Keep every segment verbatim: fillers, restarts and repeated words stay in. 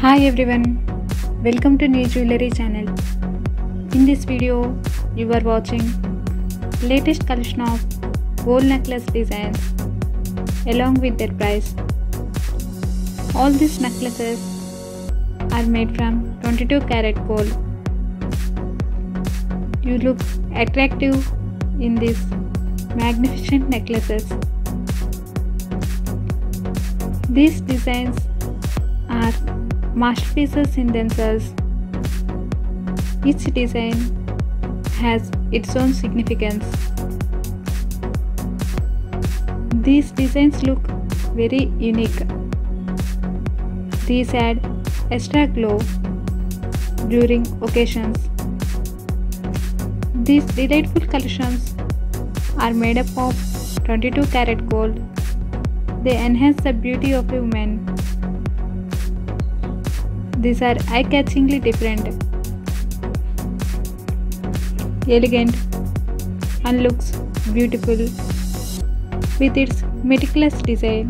Hi everyone, welcome to New Jewelry channel. In this video, you are watching latest collection of gold necklace designs along with their price. All these necklaces are made from twenty-two karat gold. You look attractive in these magnificent necklaces. These designs are masterpieces in themselves. Each design has its own significance. These designs look very unique. These add extra glow during occasions. These delightful collections are made up of twenty-two karat gold. They enhance the beauty of a woman. These are eye-catchingly different, elegant, and looks beautiful with its meticulous design.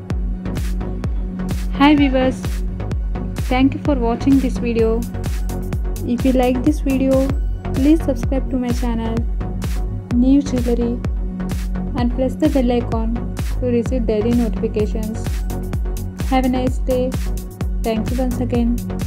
Hi viewers, thank you for watching this video. If you like this video, please subscribe to my channel New Jewelry and press the bell icon to receive daily notifications. Have a nice day. Thank you once again.